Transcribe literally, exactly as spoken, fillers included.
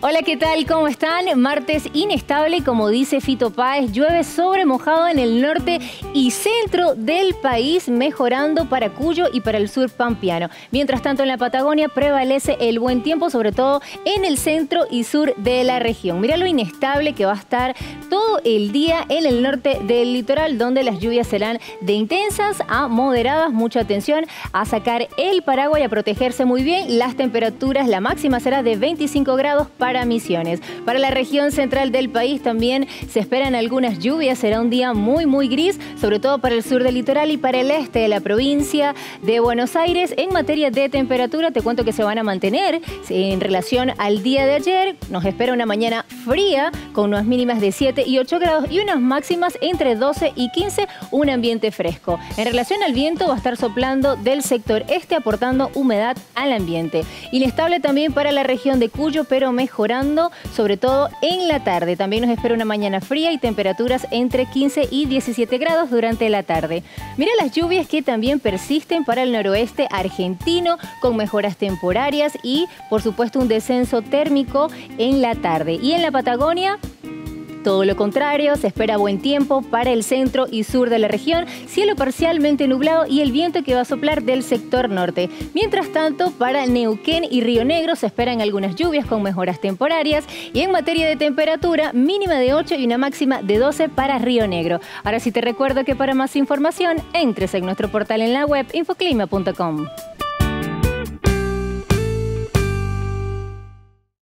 Hola, ¿qué tal? ¿Cómo están? Martes inestable, como dice Fito Páez, llueve sobre mojado en el norte y centro del país, mejorando para Cuyo y para el sur pampeano. Mientras tanto, en la Patagonia prevalece el buen tiempo, sobre todo en el centro y sur de la región. Mirá lo inestable que va a estar todo el día en el norte del litoral, donde las lluvias serán de intensas a moderadas. Mucha atención a sacar el paraguas y a protegerse muy bien. Las temperaturas, la máxima será de veinticinco grados para Misiones. Para la región central del país también se esperan algunas lluvias. Será un día muy, muy gris, sobre todo para el sur del litoral y para el este de la provincia de Buenos Aires. En materia de temperatura, te cuento que se van a mantener en relación al día de ayer. Nos espera una mañana fría con unas mínimas de siete y ocho grados y unas máximas entre doce y quince, un ambiente fresco. En relación al viento, va a estar soplando del sector este, aportando humedad al ambiente. Inestable también para la región de Cuyo, pero mejorando, sobre todo en la tarde. También nos espera una mañana fría y temperaturas entre quince y diecisiete grados durante la tarde. Mira las lluvias que también persisten para el noroeste argentino, con mejoras temporarias y, por supuesto, un descenso térmico en la tarde. Y en la Patagonia, todo lo contrario, se espera buen tiempo para el centro y sur de la región, cielo parcialmente nublado y el viento que va a soplar del sector norte. Mientras tanto, para Neuquén y Río Negro se esperan algunas lluvias con mejoras temporarias y en materia de temperatura, mínima de ocho y una máxima de doce para Río Negro. Ahora sí te recuerdo que para más información, entres en nuestro portal en la web infoclima punto com.